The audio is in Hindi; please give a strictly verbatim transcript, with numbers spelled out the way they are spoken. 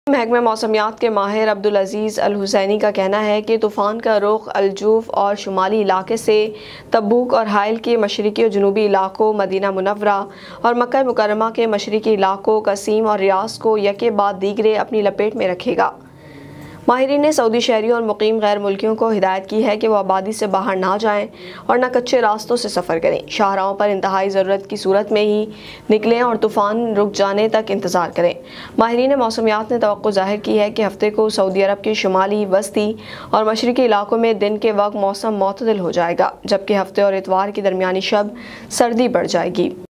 महकमे मौसमियात के माहिर अब्दुल अजीज़ अल हुसैनी का कहना है कि तूफ़ान का रुख अलजूफ और शुमाली इलाके से तब्बूक और हाइल के मशरक़ी और जनूबी इलाकों, मदीना मुनव्वरा और मक्का मुकर्रमा के मशरक़ी इलाकों, कसीम और रियास को यके बाद दीगरे अपनी लपेट में रखेगा। माहिरीन ने सऊदी शहरियों और मुकीम गैर मुल्कियों को हिदायत की है कि वह आबादी से बाहर ना जाएं और न कच्चे रास्तों से सफ़र करें। शाहराहों पर इंतहाई ज़रूरत की सूरत में ही निकलें और तूफ़ान रुक जाने तक इंतज़ार करें। माहिरीन मौसमियात ने तवक्को ज़ाहिर की है कि हफ्ते को सऊदी अरब के शुमाली, वस्ती और मशरक़ी इलाकों में दिन के वक्त मौसम मोतदिल हो जाएगा, जबकि हफ्ते और इतवार की दरमियानी शब सर्दी बढ़ जाएगी।